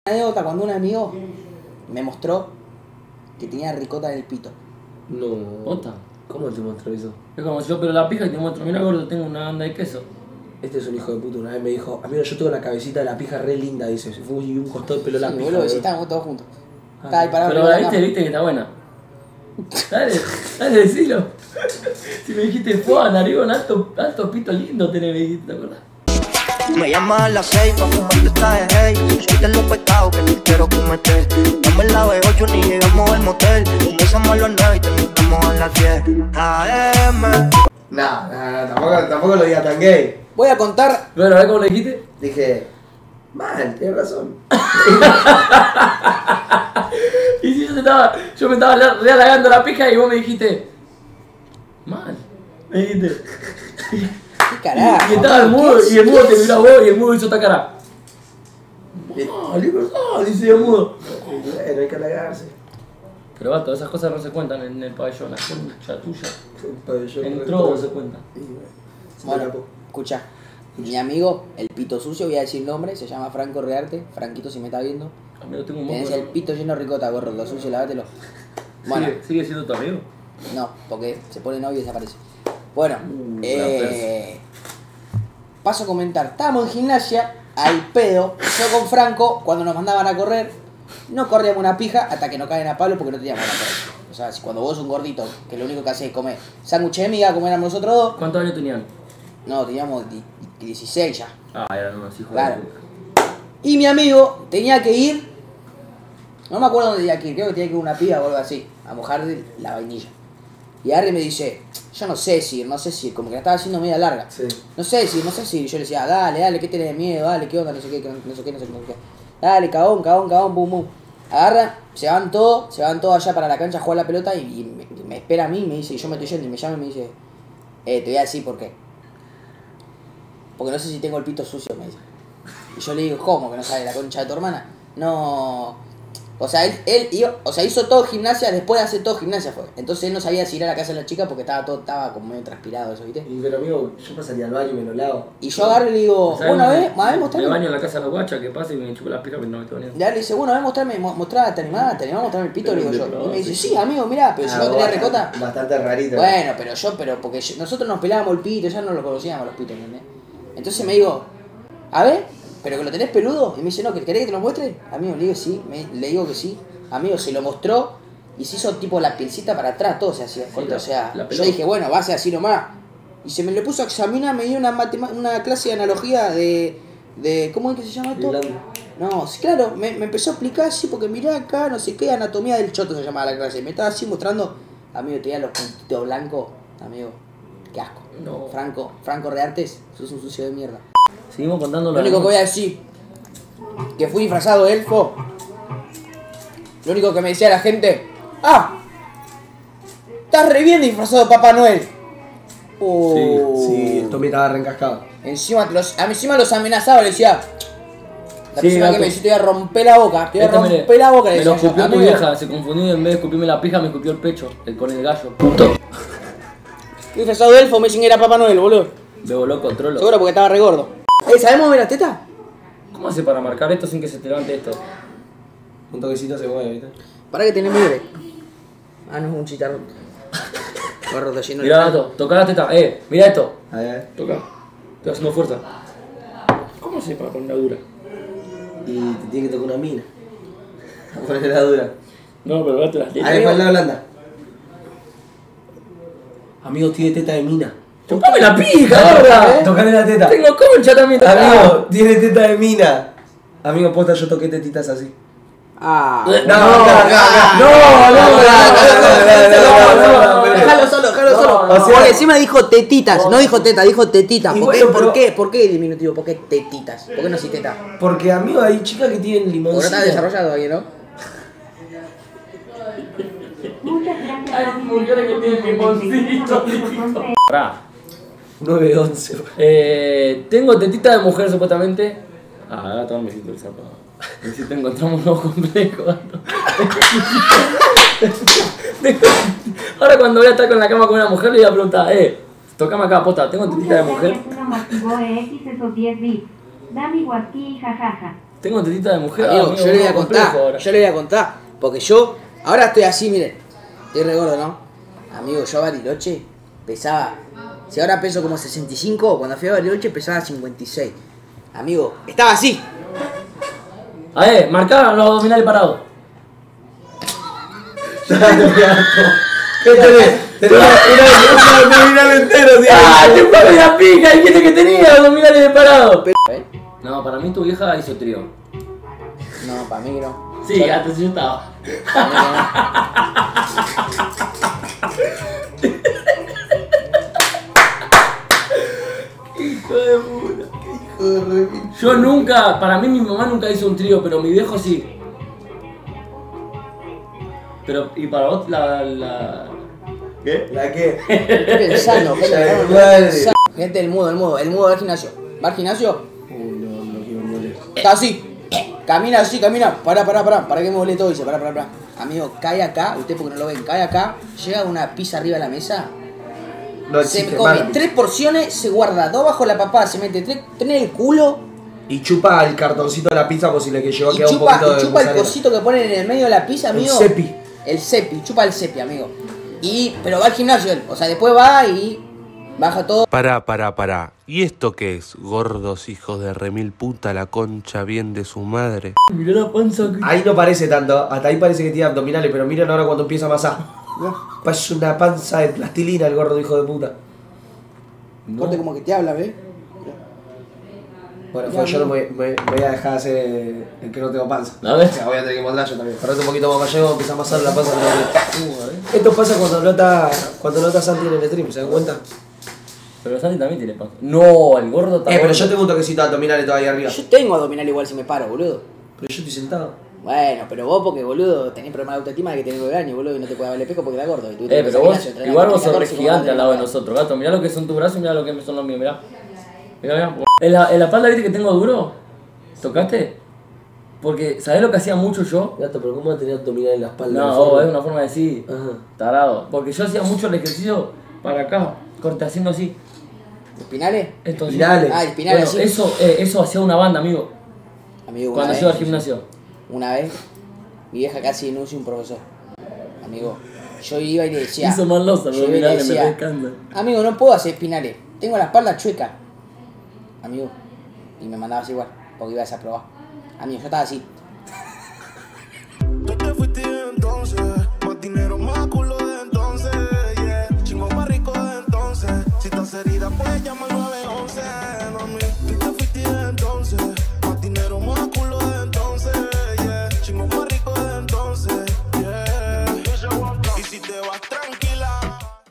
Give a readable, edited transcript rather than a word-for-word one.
anécdota cuando un amigo me mostró que tenía ricota en el pito. No. ¿Posta? ¿Cómo te mostró eso? Es como si yo pero la pija y te muestro, mira gordo, tengo una banda de queso. Este es un hijo de puta. Una vez me dijo, amigo, yo tengo la cabecita de la pija re linda, dice. Se fue y un costado de pelo de la Sí, pija. boludo, boludo. si estábamos todos juntos. Ah, Estaba ahí parado Pero arriba la de la viste, cama. viste que está buena. Dale, decilo. Si me dijiste, fue narigón, alto pito lindo tenés, me dijiste, ¿te acordás? Me llamas a las 6 pa' fumarte traje, hey. Soy de los pecados que no quiero cometer. Dame la B8 ni llegamos al motel. Comenzamos a las 9 y terminamos a las 10 AM. Tampoco lo diga tan gay. Voy a contar. Bueno, a ver cómo le dijiste. Dije, mal, tienes razón. Y si yo me estaba realagando la pija y vos me dijiste, mal, me dijiste. ¿Qué carajo? Y estaba el mudo, y el mudo te miró a vos y el mudo hizo esta cara. Ah, Mal, dice el mudo. Bueno, hay que halagarse. Pero vato, esas cosas no se cuentan en el pabellón, la concha tuya. Yo Entró, no se cuenta. Bueno, escucha. Mi amigo, el pito sucio, voy a decir nombre, se llama Franco Rearte. Franquito, si me está viendo. Amigo, tengo un Tenés moco. el pito lleno de ricota, gorro, lo sucio, lávátelo. Bueno, ¿Sigue siendo tu amigo? no, porque se pone novio y desaparece. Bueno, la paso a comentar. Estábamos en gimnasia, al pedo, yo con Franco, cuando nos mandaban a correr, no corríamos una pija hasta que nos caen a palo porque no teníamos nada correr. O sea, si cuando vos sos un gordito, que lo único que haces es comer sándwich de miga, como éramos nosotros dos, ¿Cuántos años tenían? no, teníamos 16 ya. Ah, eran unos hijos Claro. de puta. Y mi amigo tenía que ir, no me acuerdo dónde tenía que ir, creo que tenía que ir a una piba o algo así, a mojar la vainilla. Y Harry me dice, yo no sé si, como que la estaba haciendo media larga. Sí. No sé si, yo le decía, dale, ¿qué tenés de miedo? Dale, ¿qué onda? No sé qué. Dale, cagón, bum, bum. Agarran, se van todos allá para la cancha a jugar la pelota y me espera a mí, me dice, y yo me estoy yendo y me llama y me dice, te voy a decir por qué. Porque no sé si tengo el pito sucio, me dice. Y yo le digo, ¿cómo que no sabe la concha de tu hermana? No. O sea, él hizo todo gimnasia, después de hacer todo gimnasia fue. Entonces él no sabía si ir a la casa de la chica porque estaba como medio transpirado eso, ¿viste? Pero amigo, yo pasaría al baño y me lo lavo. Y yo agarro y le digo, ¿Sabes? bueno, a ver, Me mostrame. baño en la casa de la guacha, que pasa y me chupo las pijas, pero no me estoy bañando. Ya le dice, bueno, a ver, mostrame, te animás a mostrarme el pito, le digo yo. Y me dice, sí, amigo, mirá, pero si no tenés ricota. Bastante rarito. Bueno, porque nosotros nos pelábamos el pito, ya no lo conocíamos los pitos, ¿entendés? Entonces me digo, a ver, pero que lo tenés peludo. Y me dice, no, ¿querés que te lo muestre? Amigo, le digo sí, le digo que sí. Amigo, se lo mostró y se hizo tipo la pielcita para atrás, todo se hacía. Sí, o sea, la yo pelota. dije, bueno, va a ser así nomás. Y se me le puso a examinar, me dio una clase de analogía de ¿cómo es que se llama esto? Irlanda. No, sí, claro, me empezó a explicar así, porque mirá acá, no sé qué, anatomía del choto se llamaba la clase. Me estaba así mostrando, amigo, tenía los puntitos blancos, amigo, qué asco. No. Franco Reartes, sos un sucio de mierda. Seguimos contando Lo único que voy a decir, que fui disfrazado de elfo. Lo único que me decía la gente, estás re bien disfrazado de Papá Noel. Sí, el Tommy estaba reencascado. Encima los amenazaba, le decía, la Sí, próxima gato. que me dice, te voy a romper la boca, le Me decía lo yo. escupió tu Amigo, vieja, se confundió y en vez de escupirme la pija me escupió el pecho, con el gallo. Puto. fui disfrazado de elfo, me dicen que era Papá Noel, boludo. Bebo loco, trolo. Seguro porque estaba re gordo. ¿Sabemos mover las tetas? ¿Cómo hace para marcar esto sin que se te levante esto? Un toquecito se mueve, ¿viste? Para que tenés mugre. No es un chicharrón. Gorro está lleno de... Mirá, gato, toca la teta, mira esto. A ver. Toca. Estoy haciendo fuerza. ¿Cómo se para poner dura? Y te tiene que tocar una mina. A ponerla dura. No, pero date las A tetas. ver, ¿cuál es la blanda? Amigos, tiene teta de mina. ¡Chupame la pija, gorda! Tocale la teta. Tengo concha también. Amigo, tiene teta de mina. Amigo, posta, yo toqué tetitas así. Ah. Déjalo solo. O sea, Porque encima dijo tetitas, no dijo teta, dijo tetitas. Y ¿Por qué? bueno, pero- ¿Por qué? ¿Por qué diminutivo? ¿Por qué tetitas? ¿Por qué no si teta? Porque, amigo, hay chicas que tienen Porque no limoncito. está desarrollado ahí, ¿no? Hay mujeres que tienen limoncito. Pará. 9-11. Tengo tetita de mujer supuestamente. Gato, no me siento el sapo. Si te encontramos un nuevo complejo, gato. Ahora cuando voy a estar con la cama con una mujer le voy a preguntar, tocame acá, posta, ¿tengo tetita de mujer? Uno motivó X esos 10 bits. Dami Guasqui, jajaja. Tengo tetita de mujer. Amigo, yo le voy a complejo contar, ahora. yo le voy a contar. Porque yo, ahora estoy así, miren. Estoy re gordo, ¿no? Amigo, yo a Bariloche pesaba. Si ahora peso como 65, cuando fui a Bariloche pesaba 56. Amigo, estaba así. A ver, marcá los abdominales parados. ¿Qué tenés? Tenés un abdominal entero, tío. ¡Ah! ¡Chupame la pica! Dijiste que tenía abdominales parados. ¿Eh? No, para mí tu vieja hizo trío. No, para mí que no. Sí, antes yo estaba. Para mí Hijo de puta. Yo nunca, para mí mi mamá nunca hizo un trío, pero mi viejo sí. Pero, ¿y para vos ¿Qué? ¿La qué? que no. Estoy pensando, Madre. gente, el mudo va al gimnasio. ¿Va al gimnasio? No quiero moler. Está así. Camina así, camina. Para que me volé todo. Dice, para. Amigo, cae acá. Usted porque no lo ven, cae acá. Llega una pizza arriba de la mesa. No Se existe, come man. 3 porciones, se guarda 2 bajo la papada, se mete 3 en el culo Y chupa el cartoncito de la pizza por si le que llegó a y quedar un chupa, poquito de el mozzarella. cosito que ponen en el medio de la pizza, amigo. El cepi. El cepi, chupa el cepi, amigo. Pero va al gimnasio él. O sea, después va y baja todo. Pará. ¿Y esto qué es? Gordos hijos de remil puta, la concha bien de su madre. Mirá la panza que... Ahí no parece tanto, hasta ahí parece que tiene abdominales, pero miren ahora cuando empieza a amasar. Parece una panza de plastilina el gordo hijo de puta. Corte como que te habla, ¿ves? Bueno, Ya, yo no amigo. me voy a dejar hacer el que no tengo panza. A ver. O sea, voy a tener que mostrar yo también. Parate un poquito más para allá, empieza a amasar la panza. Esto pasa cuando no está Santi en el stream, ¿se dan cuenta? Pero Santi también tiene panza. No, el gordo está Pero gordo. yo tengo un toquecito de abdominales todavía arriba. Yo tengo abdominal igual si me paro, boludo. Pero yo estoy sentado. Bueno, pero vos porque, boludo, tenés problemas de autoestima de que tenés 9 años, boludo, y no te puede darle peco porque estás gordo. Y tú tenés Pero que vos, hacer gimnasio, igual vos entrenar sos re 14 gigante como al lado de antes. nosotros, gato. Mirá lo que son tus brazos y mirá lo que son los míos, mirá. Mirá. En la espalda, ¿viste que tengo duro? ¿Tocaste? Porque, ¿sabés lo que hacía mucho yo? Gato, pero ¿cómo va a tener abdominal en la espalda? No, es una forma de decir, Ajá. tarado. Porque yo hacía mucho el ejercicio para acá, corte, haciendo así. ¿Espinales? Esto así. Espinales. Ah, espinales, Bueno, sí. eso hacía una banda, amigo. Amigo, Cuando una iba al vez, gimnasio. una vez, mi vieja casi denuncia a un profesor. Amigo, yo iba y le decía... Hizo mal los yo iba y le abdominales, me decía, rescanda. amigo, no puedo hacer espinales, tengo la espalda chueca. Amigo, y me mandabas igual, porque iba a desaprobar. Amigo, yo estaba así. Tú te fuiste entonces, más dinero, más culo de entonces, yeah. Chingo más rico de entonces. Si estás herida, puedes llamar 911, mami. Tú te fuiste entonces, más dinero, más culo de entonces, yeah. Chingo más rico de entonces, yeah. Y si te vas